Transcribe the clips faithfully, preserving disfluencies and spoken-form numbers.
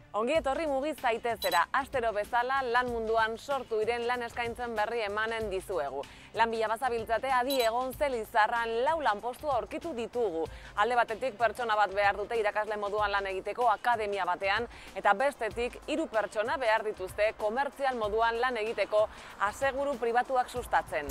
Ongi etorri mugiz zaitezera, astero bezala lan munduan sortu diren lan eskaintzen berri emanen dizuegu. Lan bila bazabiltzate adi egon ze Lizarran lau lanpostua aurkitu ditugu. Alde batetik pertsona bat behar dute irakasle moduan lan egiteko akademia batean, eta bestetik hiru pertsona behar dituzte komertzial moduan lan egiteko aseguru pribatuak sustatzen.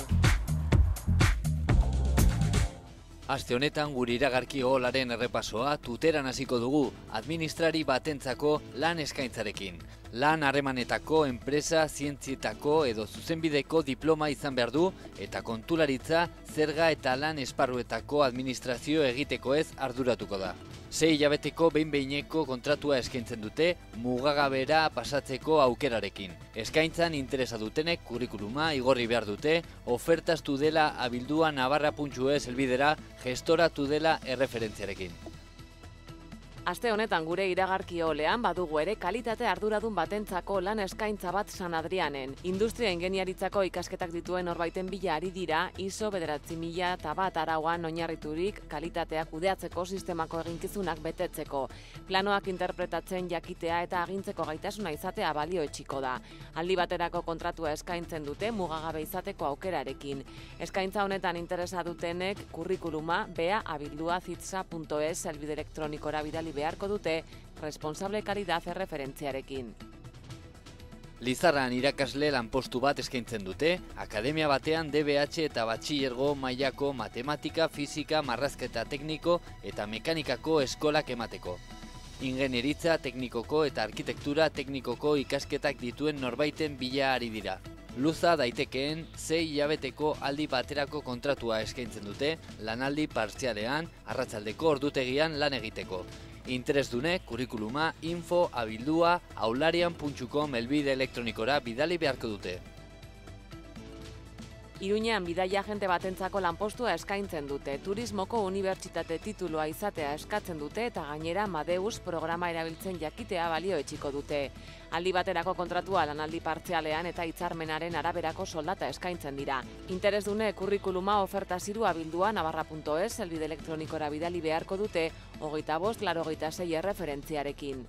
Aste honetan gure iragarki oholaren errepasoa tuteran hasiko dugu administrari batentzako lan eskaintzarekin. Lan harremanetako, enpresa, zientzietako edo zuzenbideko diploma izan behar du eta kontularitza, zerga eta lan esparruetako administrazio egiteko ez arduratuko da. Sei hilabeteko behin-behineko kontratua eskaintzen dute mugagabera pasatzeko aukerarekin. Eskaintzan interesa dutenek kurrikuluma igorri behar dute, ofertas tudela abildua navarra puntu es helbidera gestora tudela erreferentziarekin. Aste honetan gure iragarki olean badugu ere kalitate arduradun batentzako lan eskaintza bat San Adrianen. Industria ingeniaritzako ikasketak dituen norbaiten bila ari dira I S O bederatzi mila eta bat arauan oinarriturik kalitatea kudeatzeko sistemako eginkizunak betetzeko. Planoak interpretatzen jakitea eta agintzeko gaitasuna izatea balioetsiko da. Aldi baterako kontratua eskaintzen dute mugagabe izateko aukerarekin. Eskaintza honetan interesa dutenek kurrikuluma bea abildua zitza puntu es helbide elektronikora bidali beharko dute responsable kalidad erreferentziarekin. Lizarran irakasle lanpostu bat eskaintzen dute, akademia batean D B H eta batxilergo mailako matematika, fisika, marrazketa tekniko eta mekanikako eskolak emateko. Ingenieritza teknikoko eta arkitektura teknikoko ikasketak dituen norbaiten bila ari dira. Luza daitekeen sei hilabeteko aldi baterako kontratua eskaintzen dute, lanaldi partzialean, arratsaldeko ordutegian lan egiteko. Interesdune, kurrikuluma, info, abildua, aularian puntu com helbide elektronikora bidali beharko dute. Iruñean bidaia agente batentzako lanpostua eskaintzen dute. Turismoko unibertsitate titulua izatea eskatzen dute eta gainera Madeus programa erabiltzen jakitea balioetsiko dute. Aldi baterako kontratua lanaldi partzialean eta hitzarmenaren araberako soldata eskaintzen dira. Interesdune kurrikuluma oferta ziru abildua navarra puntu es helbide elektronikora bidali beharko dute hogeita bost laurogeita sei erreferentziarekin.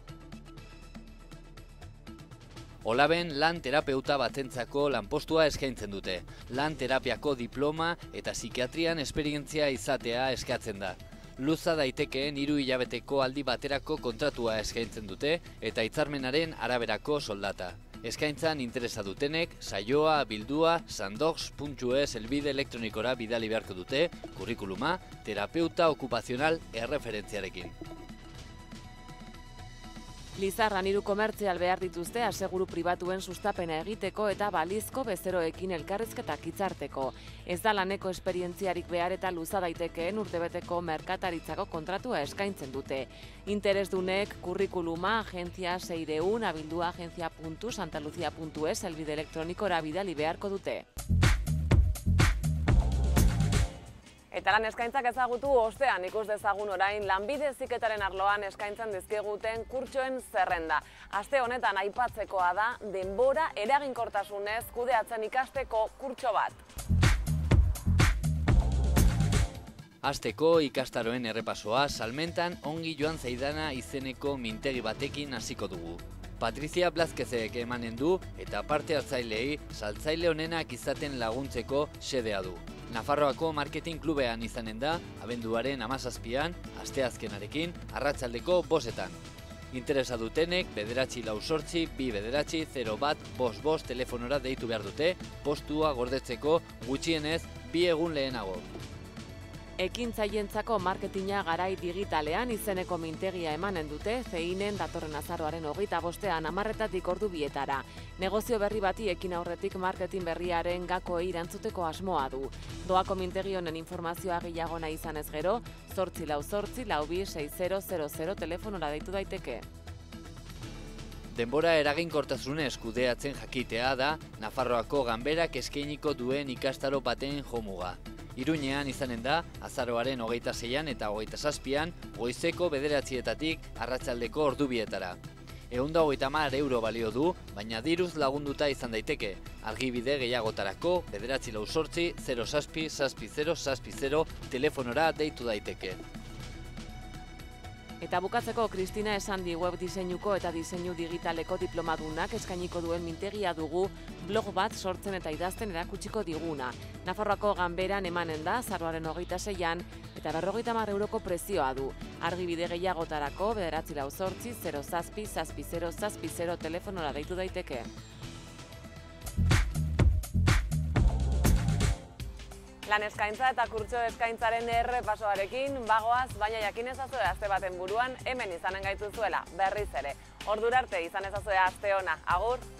Olaben lan terapeuta batentzako lanpostua eskaintzen dute. Lan terapiako diploma eta psikiatrian esperientzia izatea eskatzen da. Luza daitekeen hiru hilabeteko aldi baterako kontratua eskaintzen dute eta hitzarmenaren araberako soldata. Eskaintzan interesa dutenek saioa abildua sandox puntu es helbide elektronikora bidali beharko dute kurrikuluma terapeuta okupazional erreferentziarekin. Lizarran hiru komertzial behar dituzte aseguru pribatuen sustapena egiteko eta balizko bezeroekin elkarrizketak hitzarteko. Ez da laneko esperientziarik behar eta luza daitekeen urtebeteko merkataritzako kontratua eskaintzen dute. Interesdunek kurrikuluma agentzia seiehun abildua agentzia puntu santalucia puntu es helbide elektronikora bidali beharko dute. Eta lan eskaintzak ezagutu ostean ikus dezagun orain lanbide heziketaren arloan eskaintzen dizkiguten kurtsoen zerrenda. Aste honetan aipatzekoa da denbora eraginkortasunez kudeatzen ikasteko kurtso bat. Hasteko ikastaroen errepasoa salmentan ongi joan zaidana izeneko mintegi batekin hasiko dugu. Patricia Blazquezek emanen du eta parte hartzaileei saltzaile onenak izaten laguntzeko xedea du. Nafarroako marketing klubean izanen da, abenduaren hamazazpian, asteazkenarekin, arratsaldeko bostetan. Interesa dutenek bederatzi lau zortzi, bi bederatzi, zero bat, bost bost telefonora deitu behar dute, postua gordetzeko gutxienez bi egun lehenago. Ekintzailentzako marketinga garai digitalean izeneko mintegia emanen dute zeinen datorren azaroaren hogeita bostean hamarretatik ordu bietara. Negozio berri bati ekin aurretik marketing berriaren gakoei erantzuteko asmoa du. Doako mintegi honen informazioa gehiago nahi izanez gero, zortzi lau zortzi lau bi sei zero zero zero telefonora deitu daiteke. Denbora eraginkortasunez kudeatzen jakitea da Nafarroako ganberak eskainiko duen ikastaro baten jomuga. Iruñean izanen da, azaroaren hogeita seian eta hogeita zazpian, goizeko bederatzietatik arratsaldeko ordubietara. Ehun eta hogeita hamar euro balio du, baina diruz lagunduta izan daiteke. Argibide gehiagotarako, bederatzi lau zortzi, zero zazpi, zazpi zero, zazpi zero, telefonora deitu daiteke. Eta bukatzeko Kristina Esandi web diseinuko eta diseinu digitaleko diplomadunak eskainiko duen mintegia dugu blog bat sortzen eta idazten erakutsiko diguna. Nafarroako Ganberan emanen da azaroaren hogeita seian eta berrogeita hamar euroko prezioa du. Argibide gehiagotarako bederatzi lau zortzi zero zazpi zazpi zero zazpi zero telefonora deitu daiteke. Lan eskaintza eta kurtso eskaintzaren errepasoarekin bagoaz, baina jakin ezazue aste baten buruan hemen izanen gaituzuela berriz ere. Ordura arte izan ezazue aste ona. Agur!